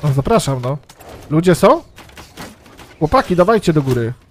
No, zapraszam, no. Ludzie są? Chłopaki, dawajcie do góry.